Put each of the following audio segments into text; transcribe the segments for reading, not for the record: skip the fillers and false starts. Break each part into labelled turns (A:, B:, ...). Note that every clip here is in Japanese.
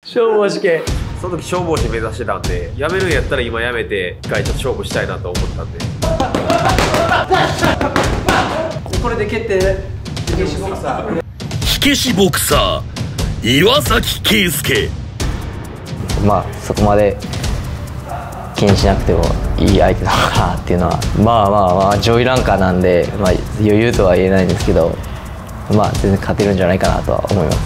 A: 消防士系。
B: その時消防士目指してたんで、辞めるんやったら今辞めて一回ちょっと勝負したいなと思ったんで。
A: これで決定。火消しボクサー。
C: 火消しボクサー岩崎圭介。
D: まあそこまで気にしなくてもいい相手なのかなっていうのは、まあ上位ランカーなんで、まあ、余裕とは言えないんですけど、まあ全然勝てるんじゃないかなとは思います。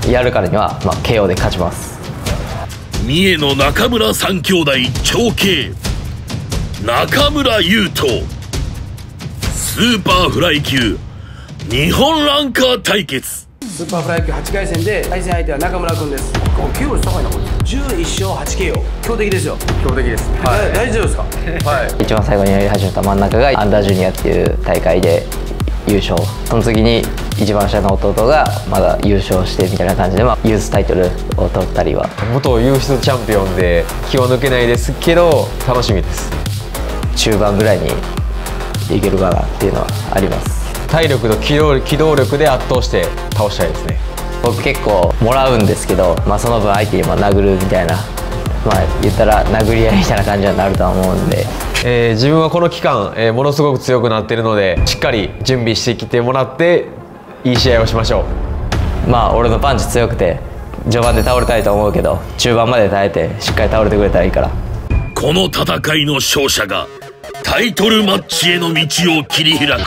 D: やるからには、まあ、KO で勝ちます。
C: 三重の中村三兄弟長兄中村優斗。スーパーフライ級日本ランカー対決。
A: スーパーフライ級8回戦で対戦相手は中村君です。KO率高いなこいつ。11勝 8KO。強敵ですよ。
B: 強敵です。
A: はい。大丈夫ですか。
B: はい。
D: 一番最後にやり始めた真ん中がアンダージュニアっていう大会で優勝。その次に一番下の弟がまだ優勝してみたいな感じで、まあ、ユースタイトルを取ったりは。
E: 元ユースチャンピオンで気を抜けないですけど楽しみです。
D: 中盤ぐらいにいけるかなっていうのはあります。
E: 体力と機動力で圧倒して倒したいですね。
D: 僕結構もらうんですけど、まあ、その分相手にも殴るみたいな、まあ言ったら殴り合いみたいな感じになるとは思うんで、
E: 自分はこの期間、ものすごく強くなっているので、しっかり準備してきてもらっていい試合をしましょ
D: う。まあ俺のパンチ強くて序盤で倒れたいと思うけど、中盤まで耐えてしっかり倒れてくれたらいいから。
C: この戦いの勝者がタイトルマッチへの道を切り開く。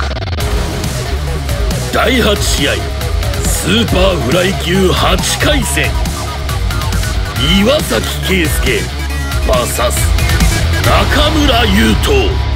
C: 第8試合スーパーフライ級8回戦、岩崎圭介 VS 中村優斗。